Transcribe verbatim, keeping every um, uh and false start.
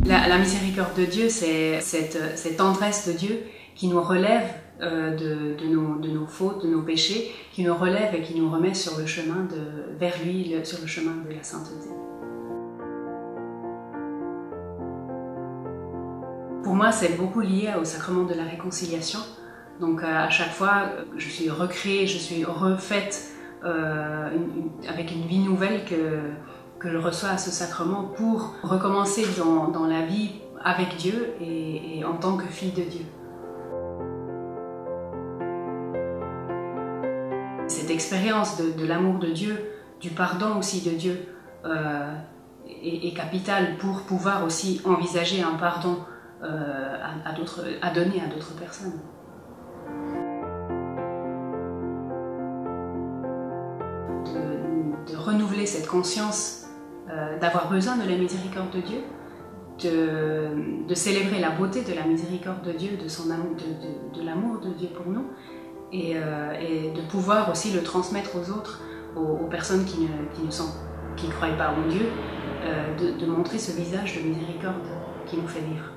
La, la miséricorde de Dieu, c'est cette, cette tendresse de Dieu qui nous relève euh, de, de, nos, de nos fautes, de nos péchés, qui nous relève et qui nous remet sur le chemin de, vers lui, le, sur le chemin de la sainteté. Pour moi, c'est beaucoup lié au sacrement de la réconciliation. Donc à chaque fois, je suis recréée, je suis refaite euh, une, une, avec une vie nouvelle que, que je reçois à ce sacrement pour recommencer dans, dans la vie avec Dieu et, et en tant que fille de Dieu. Cette expérience de, de l'amour de Dieu, du pardon aussi de Dieu, euh, est, est capitale pour pouvoir aussi envisager un pardon euh, à, à, d'autres, à donner à d'autres personnes. De, de renouveler cette conscience euh, d'avoir besoin de la miséricorde de Dieu, de, de célébrer la beauté de la miséricorde de Dieu, de, son amour, de, de, de l'amour de Dieu pour nous, et, euh, et de pouvoir aussi le transmettre aux autres, aux, aux personnes qui ne, qui ne sont, qui ne croient pas en Dieu, euh, de, de montrer ce visage de miséricorde qui nous fait vivre.